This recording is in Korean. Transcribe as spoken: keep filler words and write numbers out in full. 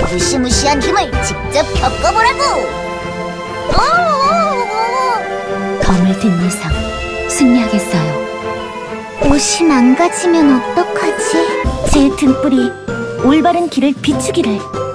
무시무시한 힘을 직접 겪어보라고! 검을 든 이상 승리하겠어요. 옷이 망가지면 어떡하지? 제 등불이 올바른 길을 비추기를.